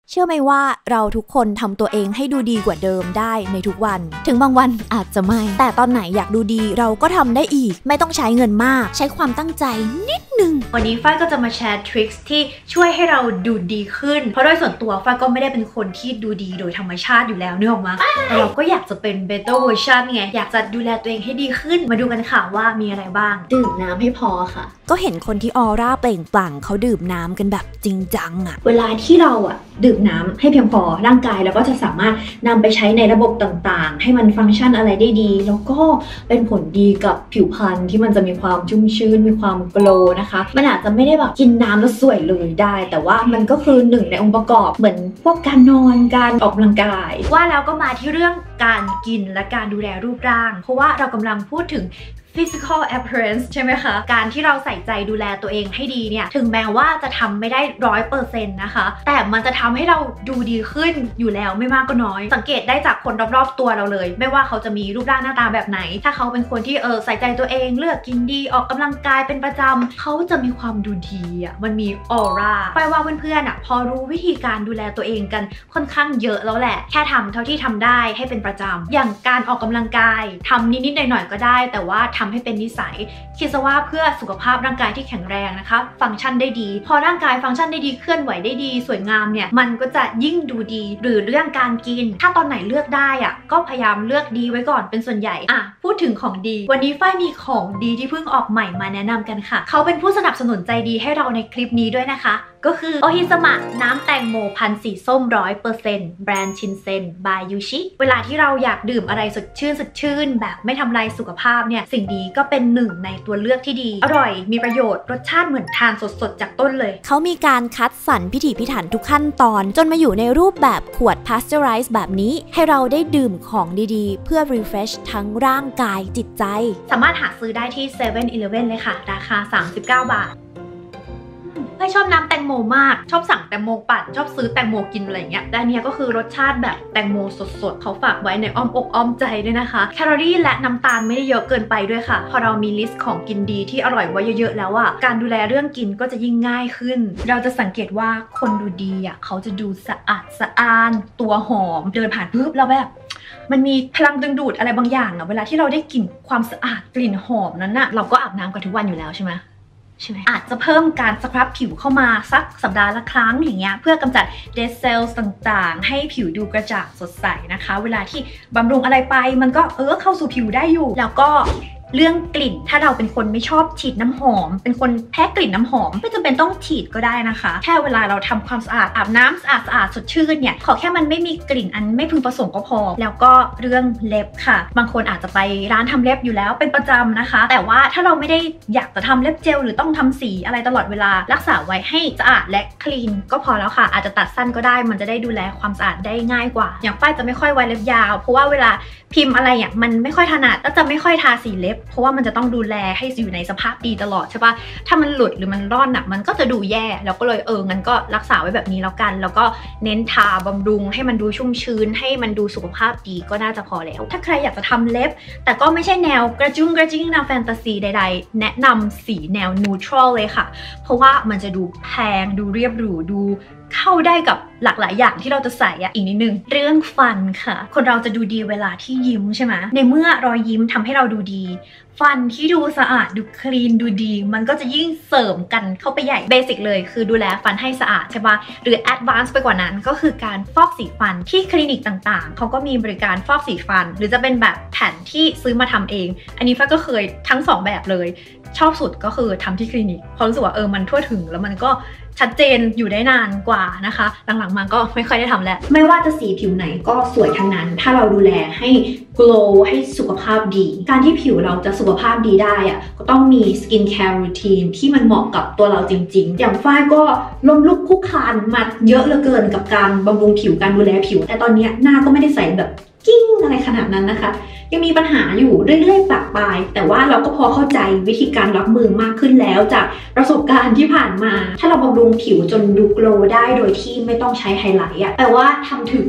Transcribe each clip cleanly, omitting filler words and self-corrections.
เชื่อไหมว่าเราทุกคนทำตัวเองให้ดูดีกว่าเดิมได้ในทุกวันถึงบางวันอาจจะไม่แต่ตอนไหนอยากดูดีเราก็ทำได้อีกไม่ต้องใช้เงินมากใช้ความตั้งใจนิดนึงวันนี้ฝ้ายก็จะมาแชร์ทริคที่ช่วยให้เราดูดีขึ้นเพราะโดยส่วนตัวฝ้ายก็ไม่ได้เป็นคนที่ดูดีโดยธรรมชาติอยู่แล้วนึกออกมาแต่เราก็อยากจะเป็น better version ไงอยากจะดูแลตัวเองให้ดีขึ้นมาดูกันค่ะว่ามีอะไรบ้างดื่มน้ำให้พอค่ะก็เห็นคนที่ออร่าเปล่งปลั่งเขาดื่มน้ำกันแบบจริงจังอะเวลาที่เราดื่มน้ำให้เพียงพอร่างกายแล้วก็จะสามารถนำไปใช้ในระบบต่างๆให้มันฟังก์ชันอะไรได้ดีแล้วก็เป็นผลดีกับผิวพรรณที่มันจะมีความชุ่มชื้นมีความโกลว์นะคะมันอาจจะไม่ได้แบบกินน้ำแล้วสวยเลยได้แต่ว่ามันก็คือหนึ่งในองค์ประกอบเหมือนพวกการนอนการออกกำลังกายว่าแล้วก็มาที่เรื่องการกินและการดูแลรูปร่างเพราะว่าเรากำลังพูดถึงphysical appearance ใช่ไหมคะการที่เราใส่ใจดูแลตัวเองให้ดีเนี่ยถึงแม้ว่าจะทำไม่ได้ 100% นะคะแต่มันจะทำให้เราดูดีขึ้นอยู่แล้วไม่มากก็น้อยสังเกตได้จากคนรอบๆตัวเราเลยไม่ว่าเขาจะมีรูปร่างหน้าตาแบบไหนถ้าเขาเป็นคนที่ใส่ใจตัวเองเลือกกินดีออกกำลังกายเป็นประจำเขาจะมีความดูดีมันมีออร่าไปว่าเพื่อนๆพอรู้วิธีการดูแลตัวเองกันค่อนข้างเยอะแล้วแหละแค่ทำเท่าที่ทำได้ให้เป็นประจำอย่างการออกกำลังกายทำนิดๆหน่อยๆก็ได้แต่ว่าทำให้เป็นนิสัยคิดซะว่าเพื่อสุขภาพร่างกายที่แข็งแรงนะคะฟังก์ชันได้ดีพอร่างกายฟังก์ชันได้ดีเคลื่อนไหวได้ดีสวยงามเนี่ยมันก็จะยิ่งดูดีหรือเรื่องการกินถ้าตอนไหนเลือกได้ก็พยายามเลือกดีไว้ก่อนเป็นส่วนใหญ่พูดถึงของดีวันนี้ฝ้ายมีของดีที่เพิ่งออกใหม่มาแนะนำกันค่ะเขาเป็นผู้สนับสนุนใจดีให้เราในคลิปนี้ด้วยนะคะก็คือโอฮิสมะน้ำแตงโมพันธุ์สีส้ม 100% แบรนด์ชินเซ็นบายยูชิเวลาที่เราอยากดื่มอะไรสดชื่นแบบไม่ทำลายสุขภาพเนี่ยสิ่งนี้ก็เป็นหนึ่งในตัวเลือกที่ดีอร่อยมีประโยชน์รสชาติเหมือนทานสดๆจากต้นเลยเขามีการคัดสรรพิถีพิถันทุกขั้นตอนจนมาอยู่ในรูปแบบขวด Pasteurize แบบนี้ให้เราได้ดื่มของดีๆเพื่อ refresh ทั้งร่างกายจิตใจสามารถหาซื้อได้ที่ 7-Eleven เลยค่ะราคา39 บาทไม่ชอบน้ำแตงโมมากชอบสั่งแตงโมปั่นชอบซื้อแตงโมกินอะไรเงี้ยแต่เนี้ยก็คือรสชาติแบบแตงโมสดๆเขาฝากไว้ในอ้อมอกอ้อมใจด้วยนะคะแคลอรี่และน้ำตาลไม่ได้เยอะเกินไปด้วยค่ะพอเรามีลิสต์ของกินดีที่อร่อยไว้เยอะๆแล้วการดูแลเรื่องกินก็จะยิ่งง่ายขึ้นเราจะสังเกตว่าคนดูดีเขาจะดูสะอาดสะอ้านตัวหอมเดินผ่านปุ๊บแล้วแบบมันมีพลังดึงดูดอะไรบางอย่างเวลาที่เราได้กลิ่นความสะอาดกลิ่นหอมนั้นเราก็อาบน้ำกันทุกวันอยู่แล้วใช่ไหมอาจจะเพิ่มการสครับผิวเข้ามาสักสัปดาห์ละครั้งอย่างเงี้ยเพื่อกำจัด dead cells ต่างๆให้ผิวดูกระจ่างสดใสนะคะเวลาที่บำรุงอะไรไปมันก็เข้าสู่ผิวได้อยู่แล้วก็เรื่องกลิ่นถ้าเราเป็นคนไม่ชอบฉีดน้ำหอมเป็นคนแพ้กลิ่นน้ำหอมไม่จำเป็นต้องฉีดก็ได้นะคะแค่เวลาเราทำความสะอาดอาบน้ำสะอาดสดชื่นเนี่ยขอแค่มันไม่มีกลิ่นอันไม่พึงประสงค์ก็พอแล้วก็เรื่องเล็บค่ะบางคนอาจจะไปร้านทำเล็บอยู่แล้วเป็นประจำนะคะแต่ว่าถ้าเราไม่ได้อยากจะทำเล็บเจลหรือต้องทำสีอะไรตลอดเวลารักษาไว้ให้สะอาดและคลีนก็พอแล้วค่ะอาจจะตัดสั้นก็ได้มันจะได้ดูแลความสะอาดได้ง่ายกว่าอย่างฝ้ายจะไม่ค่อยไว้เล็บยาวเพราะว่าเวลาพิมพ์อะไรมันไม่ค่อยถนัดก็จะไม่ค่อยทาสีเล็บเพราะว่ามันจะต้องดูแลให้อยู่ในสภาพดีตลอดใช่ปะถ้ามันหลุดหรือมันร่อนมันก็จะดูแย่แล้วก็เลยงั้นก็รักษาไว้แบบนี้แล้วกันแล้วก็เน้นทาบำรุงให้มันดูชุ่มชื้นให้มันดูสุขภาพดีก็น่าจะพอแล้วถ้าใครอยากจะทำเล็บแต่ก็ไม่ใช่แนวกระจุ้งกระจิ้งแนวแฟนตาซีใดๆแนะนำสีแนวนูทรัลเลยค่ะเพราะว่ามันจะดูแพงดูเรียบหรูดูเข้าได้กับหลากหลายอย่างที่เราจะใส่อีกนิดนึงเรื่องฟันค่ะคนเราจะดูดีเวลาที่ยิ้มใช่ไหมในเมื่อรอยยิ้มทำให้เราดูดีฟันที่ดูสะอาดดูคลีนดูดีมันก็จะยิ่งเสริมกันเข้าไปใหญ่เบสิกเลยคือดูแลฟันให้สะอาดใช่ปะหรือแอดวานซ์ไปกว่านั้นก็คือการฟอกสีฟันที่คลินิกต่างๆเขาก็มีบริการฟอกสีฟันหรือจะเป็นแบบแผ่นที่ซื้อมาทำเองอันนี้ฟ้าก็เคยทั้ง2แบบเลยชอบสุดก็คือทำที่คลินิกเพราะรู้สึกว่ามันทั่วถึงแล้วมันก็ชัดเจนอยู่ได้นานกว่านะคะหลังๆมาก็ไม่ค่อยได้ทำแล้วไม่ว่าจะสีผิวไหนก็สวยทั้งนั้นถ้าเราดูแลให้ glow ให้สุขภาพดีการที่ผิวเราจะสุขภาพดีได้ก็ต้องมี skin care routine ที่มันเหมาะกับตัวเราจริงๆอย่างฝ้ายก็ล้มลุกคลุกคลานมาเยอะเหลือเกินกับการบำรุงผิวการดูแลผิวแต่ตอนนี้หน้าก็ไม่ได้ใสแบบกิ้งอะไรขนาดนั้นนะคะยังมีปัญหาอยู่เรื่อยๆปะปายแต่ว่าเราก็พอเข้าใจวิธีการรับมือมากขึ้นแล้วจากประสบการณ์ที่ผ่านมาถ้าเราบำรุงผิวจนดูโกลว์ได้โดยที่ไม่ต้องใช้ไฮไลท์แปลว่าทำถึง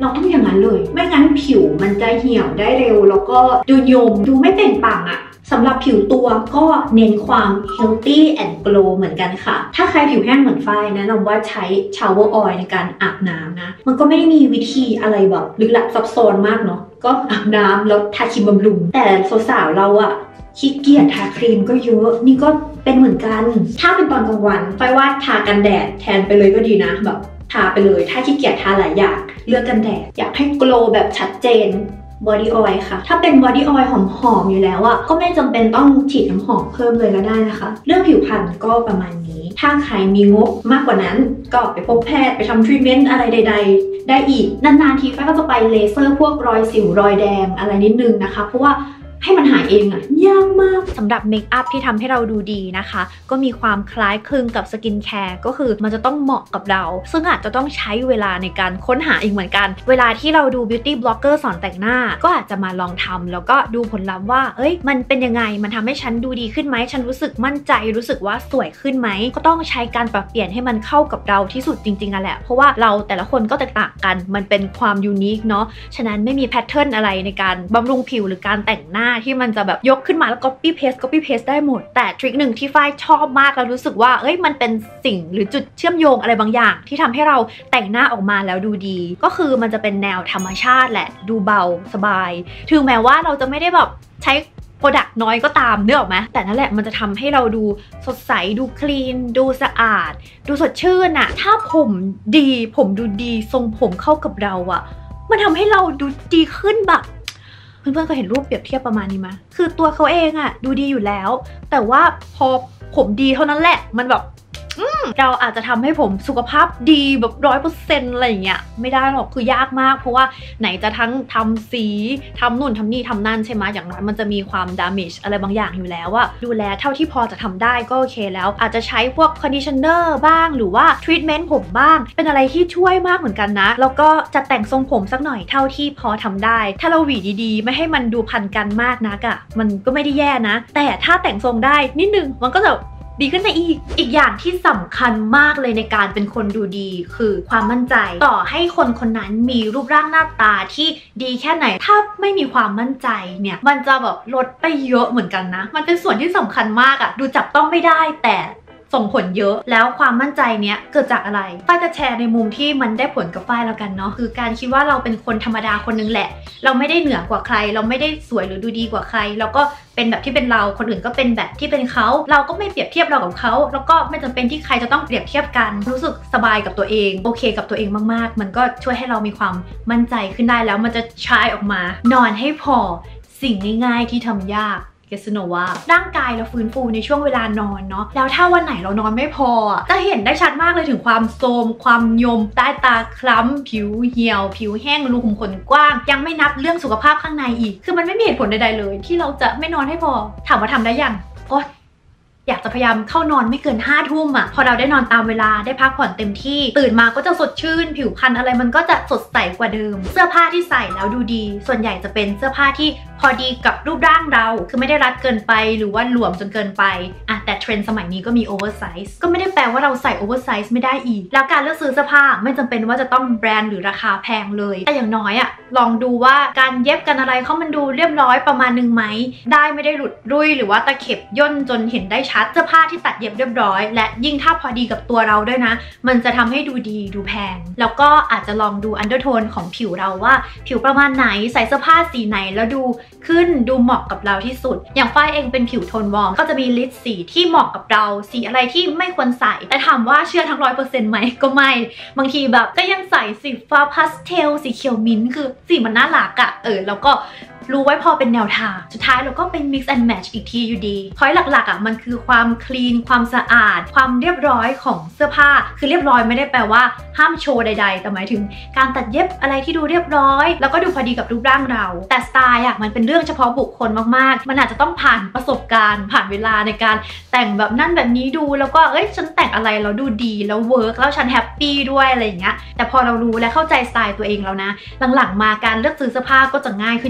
เราต้องอย่างนั้นเลยไม่งั้นผิวมันจะเหี่ยวได้เร็วแล้วก็ดูโยมดูไม่เปล่งปลั่งอะสำหรับผิวตัวก็เน้นความ healthy and glow เหมือนกันค่ะถ้าใครผิวแห้งเหมือนฝ้ายแนะนำว่าใช้ shower oil ในการอาบน้ำนะมันก็ไม่ได้มีวิธีอะไรแบบลึกลับซับซ้อนมากเนาะก็อาบน้ำแล้วทาครีมบำรุงแต่สาวๆเราอะขี้เกียจทาครีมก็เยอะนี่ก็เป็นเหมือนกันถ้าเป็นตอนกลางวันฝ้ายว่าทากันแดดแทนไปเลยก็ดีนะแบบทาไปเลยถ้าขี้เกียจทาหลายอย่างเลือกกันแดดอยากให้ glow แบบชัดเจนbody oil ค่ะถ้าเป็น body oil หอมๆอยู่แล้วอ่ะก็ไม่จำเป็นต้องฉีดน้ำหอมเพิ่มเลยก็ได้นะคะเรื่องผิวพรรณก็ประมาณนี้ถ้าใครมีงบมากกว่านั้นก็ไปพบแพทย์ไปทำทรีทเมนต์อะไรใดๆได้อีกนานๆทีฝ้ายก็จะไปเลเซอร์พวกรอยสิวรอยแดงอะไรนิดนึงนะคะเพราะว่าให้มันหายเองอะยากมากสำหรับเมคอัพที่ทำให้เราดูดีนะคะก็มีความคล้ายคลึงกับสกินแคร์ก็คือมันจะต้องเหมาะกับเราซึ่งอาจจะต้องใช้เวลาในการค้นหาอีกเหมือนกันเวลาที่เราดูบิวตี้บล็อกเกอร์สอนแต่งหน้าก็อาจจะมาลองทำแล้วก็ดูผลลัพธ์ว่ามันเป็นยังไงมันทำให้ฉันดูดีขึ้นไหมฉันรู้สึกมั่นใจรู้สึกว่าสวยขึ้นไหมก็ต้องใช้การปรับเปลี่ยนให้มันเข้ากับเราที่สุดจริงๆอะแหละเพราะว่าเราแต่ละคนก็แตกต่างกันมันเป็นความยูนิคเนาะฉะนั้นไม่มีแพทเทิร์นอะไรในการบำรุงผิวหรือการแต่งหน้าที่มันจะแบบยกขึ้นมาแล้ว copy paste ได้หมดแต่ทริคหนึ่งที่ฝ้ายชอบมากแล้วรู้สึกว่ามันเป็นสิ่งหรือจุดเชื่อมโยงอะไรบางอย่างที่ทำให้เราแต่งหน้าออกมาแล้วดูดีก็คือมันจะเป็นแนวธรรมชาติแหละดูเบาสบายถึงแม้ว่าเราจะไม่ได้แบบใช้โปรดักต์น้อยก็ตามนึกออกไหมแต่นั่นแหละมันจะทำให้เราดูสดใสดูคลีนดูสะอาดดูสดชื่นอะถ้าผมดีผมดูดีทรงผมเข้ากับเราอะมันทำให้เราดูดีขึ้นแบบเพื่อนๆเคยเห็นรูปเปรียบเทียบประมาณนี้ไหมคือตัวเขาเองอะดูดีอยู่แล้วแต่ว่าพอผมดีเท่านั้นแหละมันแบบเราอาจจะทำให้ผมสุขภาพดีแบบ100%อะไรอย่างเงี้ยไม่ได้หรอกคือยากมากเพราะว่าไหนจะทั้งทำสีทำนู่นทำนี่ทำนั่นใช่ไหมอย่างน้อยมันจะมีความ damage อะไรบางอย่างอยู่แล้วอะดูแลเท่าที่พอจะทำได้ก็โอเคแล้วอาจจะใช้พวก conditioner บ้างหรือว่า treatment ผมบ้างเป็นอะไรที่ช่วยมากเหมือนกันนะแล้วก็จะแต่งทรงผมสักหน่อยเท่าที่พอทำได้ถ้าเราหวีดีๆไม่ให้มันดูพันกันมากนักอะมันก็ไม่ได้แย่นะแต่ถ้าแต่งทรงได้นิดนึงมันก็จะดีขึ้นไปอีกอย่างที่สำคัญมากเลยในการเป็นคนดูดีคือความมั่นใจต่อให้คนคนนั้นมีรูปร่างหน้าตาที่ดีแค่ไหนถ้าไม่มีความมั่นใจเนี่ยมันจะแบบลดไปเยอะเหมือนกันนะมันเป็นส่วนที่สำคัญมากอะดูจับต้องไม่ได้แต่ส่งผลเยอะแล้วความมั่นใจเนี้ยเกิดจากอะไรฝ้ายจะแชร์ในมุมที่มันได้ผลกับฝ้ายแล้วกันเนาะคือการคิดว่าเราเป็นคนธรรมดาคนนึงแหละเราไม่ได้เหนือกว่าใครเราไม่ได้สวยหรือดูดีกว่าใครเราก็เป็นแบบที่เป็นเราคนอื่นก็เป็นแบบที่เป็นเขาเราก็ไม่เปรียบเทียบเรากับเขาแล้วก็ไม่จำเป็นที่ใครจะต้องเปรียบเทียบกันรู้สึกสบายกับตัวเองโอเคกับตัวเองมากๆมันก็ช่วยให้เรามีความมั่นใจขึ้นได้แล้วมันจะชายออกมานอนให้พอสิ่งง่ายๆที่ทำยากเกสโนว่าร่างกายเราฟื้นฟูในช่วงเวลานอนเนาะแล้วถ้าวันไหนเรานอนไม่พอจะเห็นได้ชัดมากเลยถึงความโทรมความยมใต้ตาคล้ำผิวเหี่ยวผิวแห้งรูขุมขนกว้างยังไม่นับเรื่องสุขภาพข้างในอีกคือมันไม่มีเหตุผลใดๆเลยที่เราจะไม่นอนให้พอถามว่าทำได้ยังก็อยากจะพยายามเข้านอนไม่เกิน5 ทุ่มอ่ะพอเราได้นอนตามเวลาได้พักผ่อนเต็มที่ตื่นมาก็จะสดชื่นผิวพรรณอะไรมันก็จะสดใสกว่าเดิมเสื้อผ้าที่ใส่แล้วดูดีส่วนใหญ่จะเป็นเสื้อผ้าที่พอดีกับรูปร่างเราคือไม่ได้รัดเกินไปหรือว่าหลวมจนเกินไปแต่เทรนด์สมัยนี้ก็มีโอเวอร์ไซส์ก็ไม่ได้แปลว่าเราใส่โอเวอร์ไซส์ไม่ได้อีกแล้วการเลือกซื้อเสื้อผ้าไม่จำเป็นว่าจะต้องแบรนด์หรือราคาแพงเลยแต่อย่างน้อยลองดูว่าการเย็บกันอะไรเขามันดูเรียบร้อยประมาณนึงไหมได้ไม่ได้หลุดรุ่ยหรือว่าตะเข็บย่นจนเห็นได้ชัดเสื้อผ้าที่ตัดเย็บเรียบร้อยและยิ่งถ้าพอดีกับตัวเราด้วยนะมันจะทำให้ดูดีดูแพงแล้วก็อาจจะลองดูอันเดอร์โทนของผิวเราว่าผิวประมาณไหนใส่เสื้อผ้าสีไหนแล้วดูขึ้นดูเหมาะกับเราที่สุดอย่างฝ้ายเองเป็นผิวโทนวอร์มก็จะมีลิสต์สีที่เหมาะกับเราสีอะไรที่ไม่ควรใส่แต่ถามว่าเชื่อทั้ง100%ไหมก็ไม่บางทีแบบก็ยังใส่สีฟ้าพาสเทลสีเขียวมิ้นท์คือสีมันน่ารักแล้วก็รู้ไว้พอเป็นแนวทางสุดท้ายเราก็เป็น mix and match อีกทีอยู่ดีพอยต์หลักๆมันคือความคลีนความสะอาดความเรียบร้อยของเสื้อผ้าคือเรียบร้อยไม่ได้แปลว่าห้ามโชว์ใดๆแต่หมายถึงการตัดเย็บอะไรที่ดูเรียบร้อยแล้วก็ดูพอดีกับรูปร่างเราแต่สไตล์มันเป็นเรื่องเฉพาะบุคคลมากๆมันอาจจะต้องผ่านประสบการณ์ผ่านเวลาในการแต่งแบบนั่นแบบนี้ดูแล้วก็ฉันแต่งอะไรแล้วดูดีแล้วเวิร์กแล้วฉันแฮปปี้ด้วยอะไรอย่างเงี้ยแต่พอเรารู้และเข้าใจสไตล์ตัวเองแล้วนะหลังๆมาการเลือกซื้อเสื้อผ้าก็จะง่ายขึ้นเยอะการ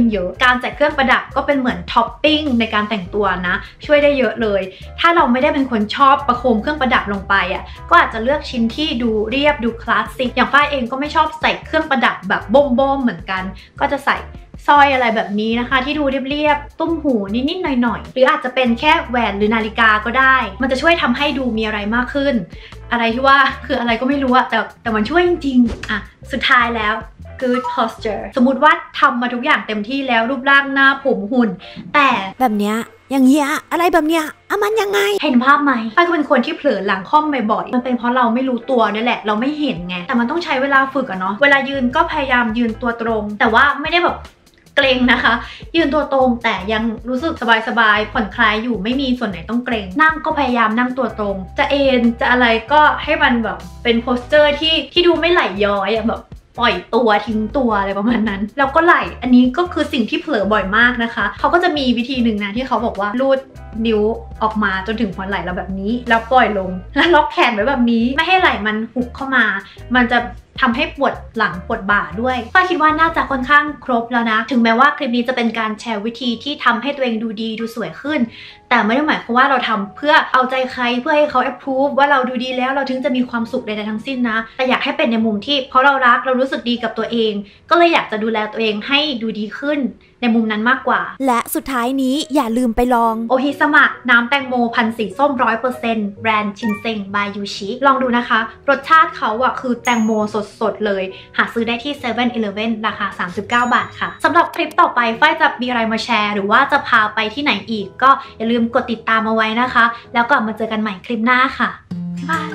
การใส่เครื่องประดับก็เป็นเหมือนท็อปปิ้งในการแต่งตัวนะช่วยได้เยอะเลยถ้าเราไม่ได้เป็นคนชอบประโคมเครื่องประดับลงไปอ่ะก็อาจจะเลือกชิ้นที่ดูเรียบดูคลาสสิกอย่างฝ้ายเองก็ไม่ชอบใส่เครื่องประดับแบบโบ้มๆเหมือนกันก็จะใส่สร้อยอะไรแบบนี้นะคะที่ดูเรียบๆตุ้มหูนิดๆหน่อยๆหรืออาจจะเป็นแค่แหวนหรือนาฬิกาก็ได้มันจะช่วยทำให้ดูมีอะไรมากขึ้นอะไรที่ว่าคืออะไรก็ไม่รู้อะแต่มันช่วยจริงๆอ่ะสุดท้ายแล้ว good posture สมมติว่าทำมาทุกอย่างเต็มที่แล้วรูปร่างหน้าผมหุ่นแต่แบบเนี้ยอย่างเงี้ยอะไรแบบเนี้ยมันยังไงเห็นภาพไหมฝ้ายก็เป็นคนที่เผลอหลังค่อมบ่อยๆมันเป็นเพราะเราไม่รู้ตัวนี่แหละเราไม่เห็นไงแต่มันต้องใช้เวลาฝึกอะเนาะเวลายืนก็พยายามยืนตัวตรงแต่ว่าไม่ได้แบบเกรงนะคะยืนตัวตรงแต่ยังรู้สึกสบายๆผ่อนคลายอยู่ไม่มีส่วนไหนต้องเกรงนั่งก็พยายามนั่งตัวตรงจะเอนจะอะไรก็ให้มันแบบเป็นโพสเจอร์ที่ดูไม่ไหลย้อยอะแบบปล่อยตัวทิ้งตัวอะไรประมาณนั้นแล้วก็ไหลอันนี้ก็คือสิ่งที่เผลอบ่อยมากนะคะเขาก็จะมีวิธีหนึ่งนะที่เขาบอกว่าลูดนิ้วออกมาจนถึงหัวไหล่เราแบบนี้แล้วปล่อยลงแล้วล็อกแขนไว้แบบนี้ไม่ให้ไหล่มันหุบเข้ามามันจะทำให้ปวดหลังปวดบ่าด้วยฝ้ายคิดว่าน่าจะค่อนข้างครบแล้วนะถึงแม้ว่าคลิปนี้จะเป็นการแชร์วิธีที่ทำให้ตัวเองดูดีดูสวยขึ้นแต่ไม่ได้หมายความว่าเราทำเพื่อเอาใจใครเพื่อให้เขา approve ว่าเราดูดีแล้วเราถึงจะมีความสุขใดๆทั้งสิ้นนะแต่อยากให้เป็นในมุมที่เพราะเรารักเรารู้สึกดีกับตัวเองก็เลยอยากจะดูแลตัวเองให้ดูดีขึ้นในมุมนั้นมากกว่าและสุดท้ายนี้อย่าลืมไปลองโอฮิสมะน้ำแตงโมพันธุ์สีส้ม 100% แบรนด์ชินเซ็งบายยูชิลองดูนะคะรสชาติเขาอะคือแตงโมสดๆเลยหาซื้อได้ที่ 7-Eleven ราคา39 บาทค่ะสำหรับคลิปต่อไปฝ้ายจะมีอะไรมาแชร์หรือว่าจะพาไปที่ไหนอีกก็อย่าลืมกดติดตามเอาไว้นะคะแล้วกลับมาเจอกันใหม่คลิปหน้าค่ะบ๊ายบาย